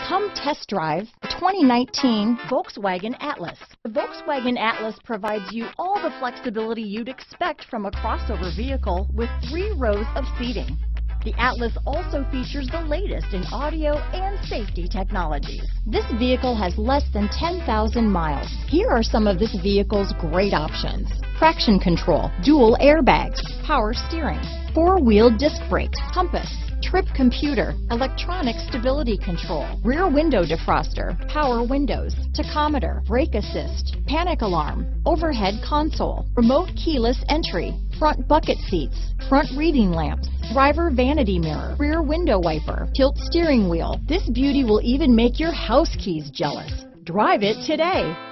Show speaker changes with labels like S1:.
S1: Come test drive the 2019 Volkswagen Atlas. The Volkswagen Atlas provides you all the flexibility you'd expect from a crossover vehicle with 3 rows of seating. The Atlas also features the latest in audio and safety technologies. This vehicle has less than 10,000 miles. Here are some of this vehicle's great options: traction control, dual airbags, power steering, 4-wheel disc brakes, compass, trip computer, electronic stability control, rear window defroster, power windows, tachometer, brake assist, panic alarm, overhead console, remote keyless entry, front bucket seats, front reading lamps, driver vanity mirror, rear window wiper, tilt steering wheel. This beauty will even make your house keys jealous. Drive it today.